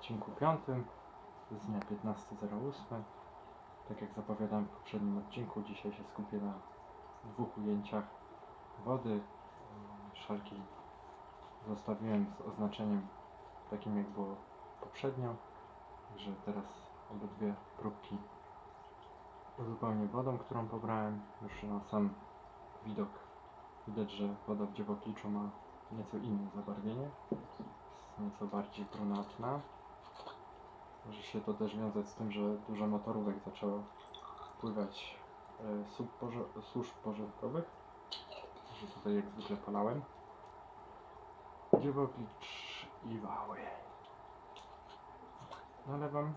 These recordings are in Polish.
odcinku 5 z dnia 15.08. Tak jak zapowiadałem w poprzednim odcinku, dzisiaj się skupię na 2 ujęciach wody. Szalki zostawiłem z oznaczeniem takim jak było poprzednio, także teraz obydwie próbki uzupełnię wodą, którą pobrałem. Już na sam widok widać, że woda w Dziewokliczu ma nieco inne zabarwienie, jest nieco bardziej brunatna. Może się to też wiązać z tym, że dużo motorówek zaczęło pływać służb pożarkowych, że tutaj jak zwykle polałem. Dziewoklicz i Wały. Nalewam.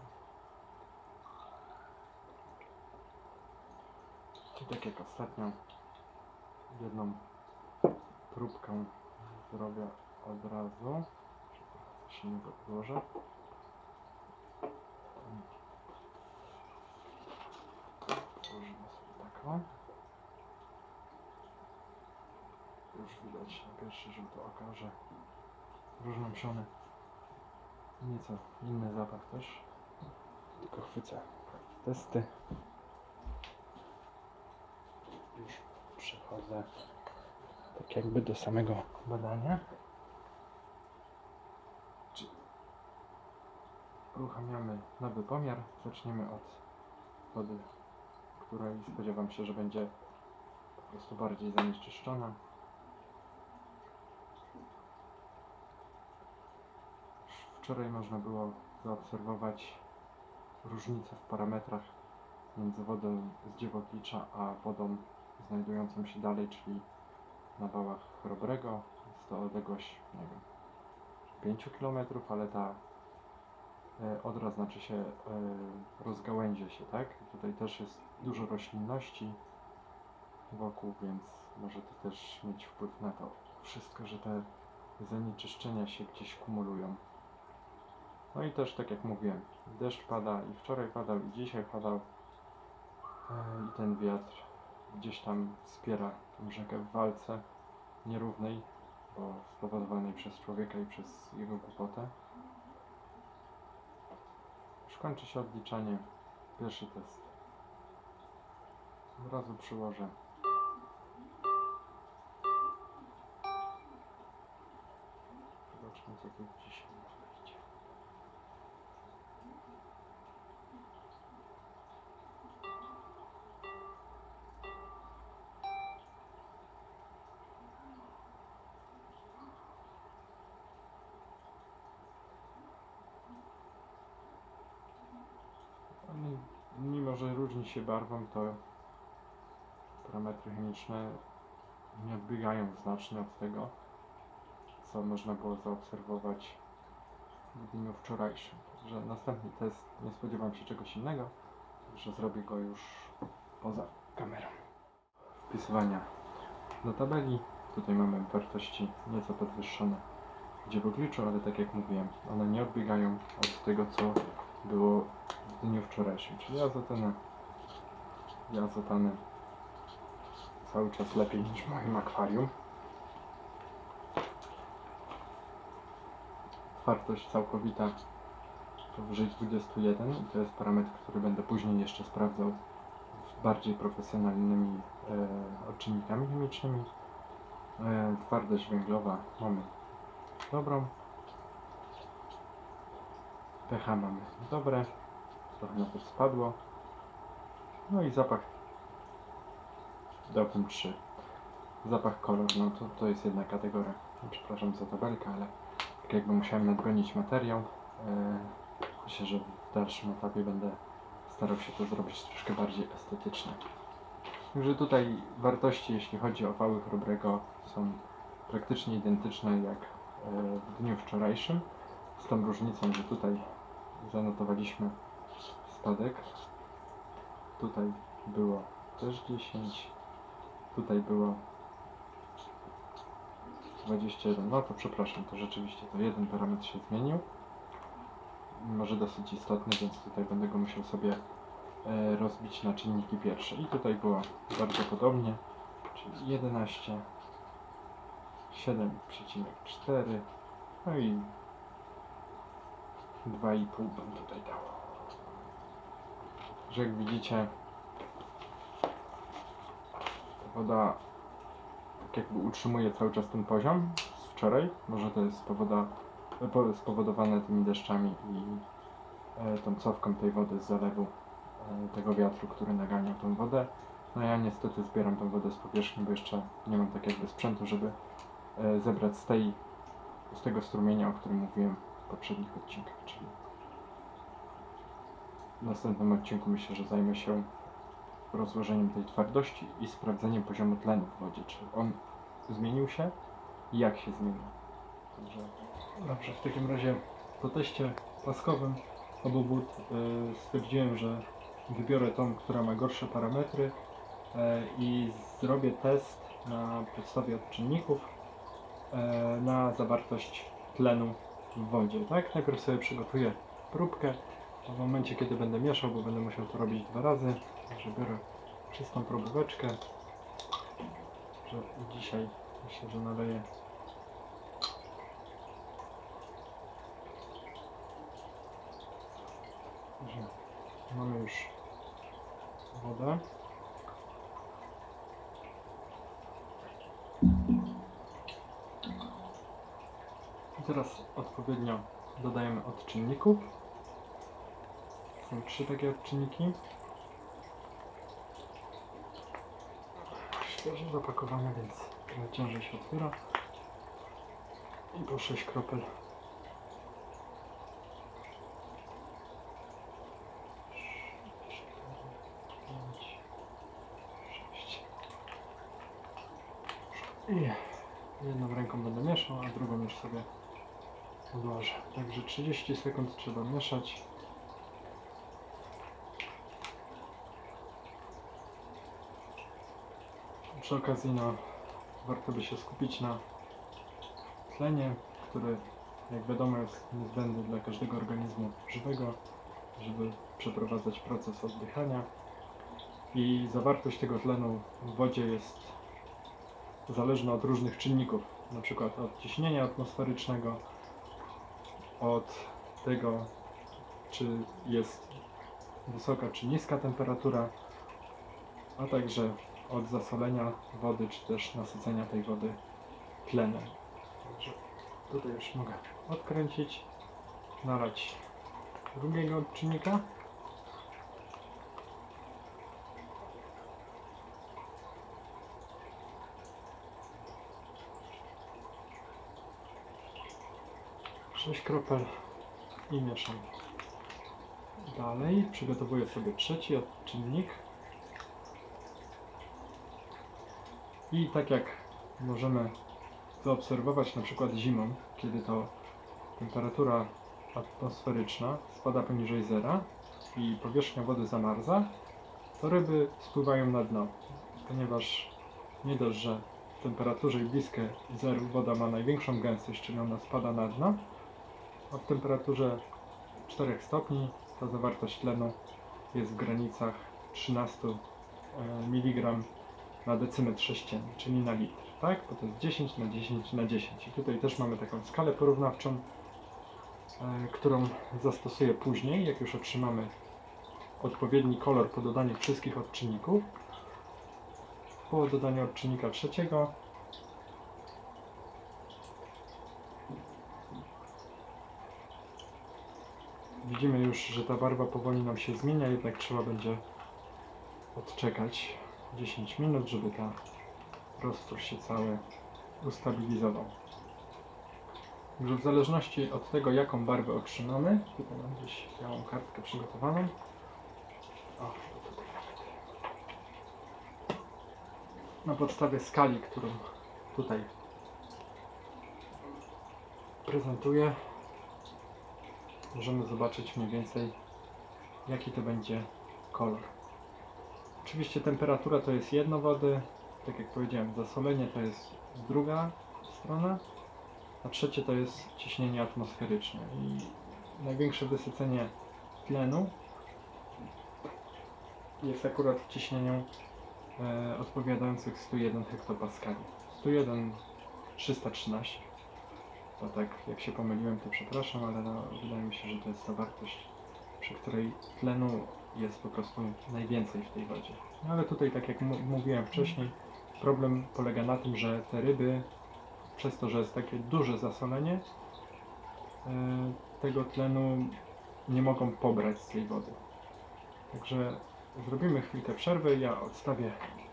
I tak jak ostatnio, jedną próbkę zrobię od razu. Coś innego odłożę. Położymy sobie taką. Już widać na pierwszy rzut oka, że różnomisiony, nieco inny zapach też. Tylko chwycę testy. Już przechodzę tak jakby do samego badania. Uruchamiamy nowy pomiar. Zaczniemy od wody, której spodziewam się, że będzie po prostu bardziej zanieczyszczona. Wczoraj można było zaobserwować różnicę w parametrach między wodą z Dziewoklicza a wodą znajdującą się dalej, czyli na wałach Chrobrego. Jest to odległość, nie wiem, 5 km, ale ta odra znaczy się rozgałęzie się, tak? Tutaj też jest dużo roślinności wokół, więc może to też mieć wpływ na to wszystko, że te zanieczyszczenia się gdzieś kumulują. No i też, tak jak mówiłem, deszcz pada i wczoraj padał, i dzisiaj padał. I ten wiatr gdzieś tam wspiera tą rzekę w walce nierównej, bo spowodowanej przez człowieka i przez jego głupotę. Już kończy się odliczanie. Pierwszy test. Od razu przyłożę. Zobaczmy, co tu dzisiaj wyjdzie. Mimo że różni się barwą, to parametry chemiczne nie odbiegają znacznie od tego, co można było zaobserwować w dniu wczorajszym. Także następny test, nie spodziewam się czegoś innego, że zrobię go już poza kamerą. Wpisywania do tabeli. Tutaj mamy wartości nieco podwyższone w Dziewokliczu, ale tak jak mówiłem, one nie odbiegają od tego, co było w dniu wczorajszym, czyli azotany cały czas lepiej niż w moim akwarium. Twardość całkowita powyżej 21 i to jest parametr, który będę później jeszcze sprawdzał z bardziej profesjonalnymi odczynnikami chemicznymi. Twardość węglowa mamy dobrą. pH mamy dobre, trochę nawet spadło. No i zapach dałbym 3. Zapach, kolor, no to jest jedna kategoria. Przepraszam za tabelkę, ale tak jakby musiałem nadgonić materiał. Myślę, że w dalszym etapie będę starał się to zrobić troszkę bardziej estetycznie. Także tutaj wartości, jeśli chodzi o wały Chrobrego, są praktycznie identyczne jak w dniu wczorajszym, z tą różnicą, że tutaj zanotowaliśmy spadek. Tutaj było też 10, tutaj było 21, no to przepraszam, to rzeczywiście to jeden parametr się zmienił, może dosyć istotny, więc tutaj będę go musiał sobie rozbić na czynniki pierwsze. I tutaj było bardzo podobnie, czyli 11, 7,4, no i 2,5 bym tutaj dał. Że jak widzicie, ta woda tak jakby utrzymuje cały czas ten poziom z wczoraj. Może to jest spowodowane tymi deszczami i tą cofką tej wody z zalewu, tego wiatru, który naganiał tą wodę. No ja niestety zbieram tą wodę z powierzchni, bo jeszcze nie mam tak jakby sprzętu, żeby zebrać z tego strumienia, o którym mówiłem w poprzednich odcinkach. Czyli w następnym odcinku myślę, że zajmę się rozłożeniem tej twardości i sprawdzeniem poziomu tlenu w wodzie, czy on zmienił się i jak się zmienił. Także dobrze, w takim razie po teście paskowym obu wód stwierdziłem, że wybiorę tą, która ma gorsze parametry i zrobię test na podstawie odczynników na zawartość tlenu w wodzie. Tak? Najpierw sobie przygotuję próbkę. W momencie, kiedy będę mieszał, bo będę musiał to robić 2 razy, także biorę czystą probóweczkę. Że dzisiaj myślę, że naleję że mamy już wodę. I teraz odpowiednio dodajemy odczynników. Są 3 takie odczynniki. Świeżo zapakowane, więc trochę ciężej się otwiera. I po 6 kropel. I jedną ręką będę mieszał, a drugą już sobie odłożę. Także 30 sekund trzeba mieszać. Przy okazji warto by się skupić na tlenie, który jak wiadomo jest niezbędny dla każdego organizmu żywego, żeby przeprowadzać proces oddychania. I zawartość tego tlenu w wodzie jest zależna od różnych czynników, na przykład od ciśnienia atmosferycznego, od tego, czy jest wysoka czy niska temperatura, a także od zasolenia wody, czy też nasycenia tej wody tlenem. Także tutaj już mogę odkręcić, nalać drugiego odczynnika. Sześć kropel i mieszam. Dalej przygotowuję sobie trzeci odczynnik. I tak jak możemy zaobserwować na przykład zimą, kiedy to temperatura atmosferyczna spada poniżej zera i powierzchnia wody zamarza, to ryby spływają na dno, ponieważ nie dość, że w temperaturze bliskie zeru woda ma największą gęstość, czyli ona spada na dno, a w temperaturze 4 stopni ta zawartość tlenu jest w granicach 13 mg na decymetr sześcienny, czyli na litr, tak? Bo to jest 10 na 10 na 10. I tutaj też mamy taką skalę porównawczą, którą zastosuję później, jak już otrzymamy odpowiedni kolor po dodaniu wszystkich odczynników. Po dodaniu odczynnika trzeciego widzimy już, że ta barwa powoli nam się zmienia, jednak trzeba będzie odczekać 10 minut, żeby ta roztwór się cały ustabilizował. Także w zależności od tego, jaką barwę otrzymamy, tutaj mam gdzieś białą kartkę przygotowaną. O, tutaj na podstawie skali, którą tutaj prezentuję, możemy zobaczyć mniej więcej, jaki to będzie kolor. Oczywiście temperatura to jest jedno wody, tak jak powiedziałem, zasolenie to jest druga strona, a trzecie to jest ciśnienie atmosferyczne i największe wysycenie tlenu jest akurat w ciśnieniu odpowiadających 101 hektopaskali. 101 313. To tak, jak się pomyliłem, to przepraszam, ale no, wydaje mi się, że że to jest ta wartość, przy której tlenu jest po prostu najwięcej w tej wodzie. No ale tutaj, tak jak mówiłem wcześniej, problem polega na tym, że te ryby, przez to, że jest takie duże zasolenie, tego tlenu nie mogą pobrać z tej wody. Także zrobimy chwilkę przerwy, ja odstawię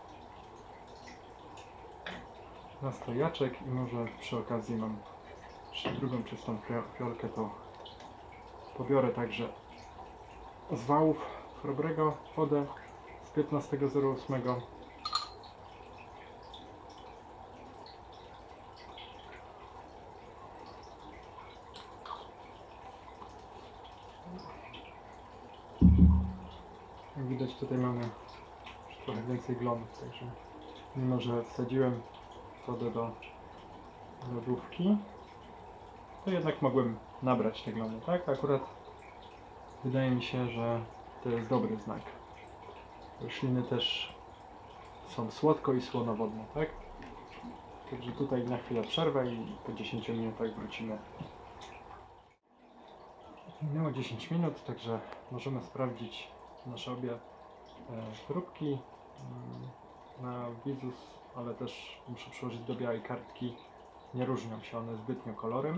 nastojaczek i może przy okazji mam drugą czystą fiolkę, to pobiorę także z wałów chrobrego wodę z 15.08. Jak widać, tutaj mamy już trochę więcej glonów, także mimo że wsadziłem wodę do lodówki, to jednak mogłem nabrać te glony, tak? Akurat wydaje mi się, że to jest dobry znak. Rośliny też są słodko i słonowodne, tak? Także tutaj na chwilę przerwę i po 10 minutach wrócimy. Minęło 10 minut, także możemy sprawdzić nasze obie próbki na Visus, ale też muszę przyłożyć do białej kartki. Nie różnią się one zbytnio kolorem,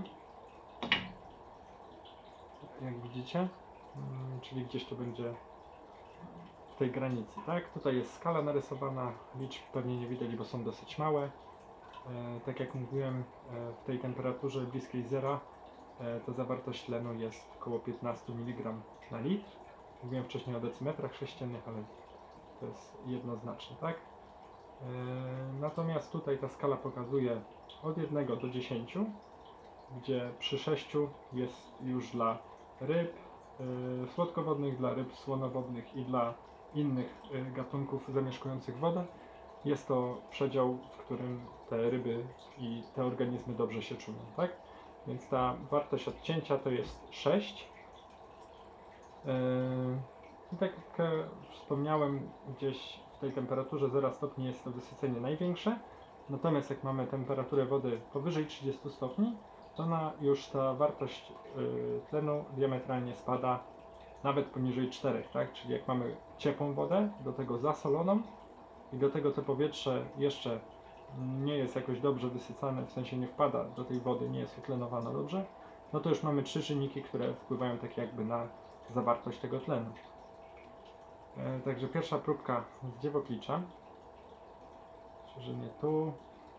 jak widzicie, czyli gdzieś to będzie w tej granicy, tak? Tutaj jest skala narysowana, liczb pewnie nie widać, bo są dosyć małe. Tak jak mówiłem, w tej temperaturze bliskiej zera ta zawartość tlenu jest około 15 mg na litr. Mówiłem wcześniej o decymetrach sześciennych, ale to jest jednoznaczne, tak? Natomiast tutaj ta skala pokazuje od 1 do 10, gdzie przy 6 jest już dla ryb słodkowodnych, dla ryb słonowodnych i dla innych gatunków zamieszkujących wodę. Jest to przedział, w którym te ryby i te organizmy dobrze się czują, tak? Więc ta wartość odcięcia to jest 6. I tak jak wspomniałem, gdzieś w tej temperaturze 0 stopni jest to wysycenie największe. Natomiast jak mamy temperaturę wody powyżej 30 stopni, to już ta wartość tlenu diametralnie spada nawet poniżej 4, tak? Czyli jak mamy ciepłą wodę, do tego zasoloną i do tego to powietrze jeszcze nie jest jakoś dobrze wysycane, w sensie nie wpada do tej wody, nie jest utlenowana dobrze, no to już mamy 3 czynniki, które wpływają tak jakby na zawartość tego tlenu. Także pierwsza próbka z dziewoklicza. Myślę, że nie tu.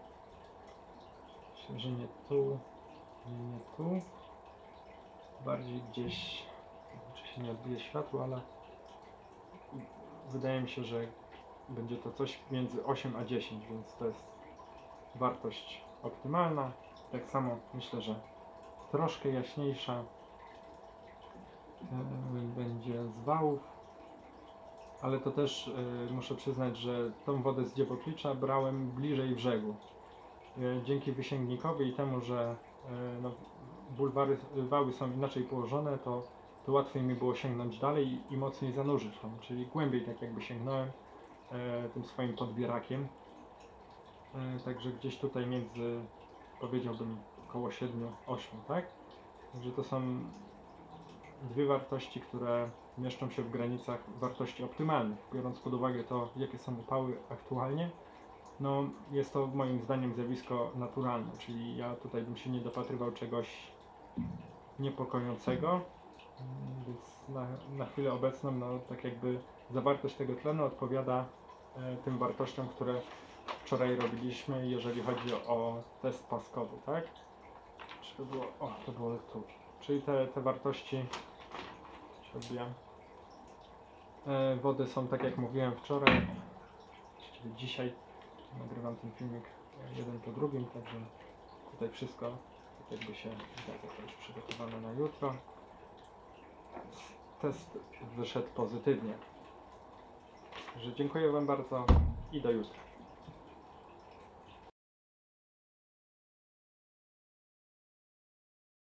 Myślę, że nie tu. Nie tu. Bardziej gdzieś, czy się nie odbije światło, ale wydaje mi się, że będzie to coś między 8 a 10, więc to jest wartość optymalna. Tak samo myślę, że troszkę jaśniejsza będzie z wałów, ale to też muszę przyznać, że tą wodę z dziewoklicza brałem bliżej brzegu. Dzięki wysięgnikowi i temu, że no, wały są inaczej położone, to łatwiej mi było sięgnąć dalej i mocniej zanurzyć tam, czyli głębiej tak jakby sięgnąłem tym swoim podbierakiem. Także gdzieś tutaj między, powiedziałbym, około 7-8, tak? Także to są dwie wartości, które mieszczą się w granicach wartości optymalnych. Biorąc pod uwagę to, jakie są upały aktualnie, no jest to moim zdaniem zjawisko naturalne, czyli ja tutaj bym się nie dopatrywał czegoś niepokojącego, więc na chwilę obecną, no tak jakby zawartość tego tlenu odpowiada tym wartościom, które wczoraj robiliśmy, jeżeli chodzi o test paskowy, tak? Czy to było, to było tu. Czyli te wartości wody są, tak jak mówiłem wczoraj, czyli dzisiaj nagrywam ten filmik jeden po drugim, także tutaj wszystko tak jakby się zgadza, to już przygotowane na jutro. Test wyszedł pozytywnie. Także dziękuję Wam bardzo i do jutra.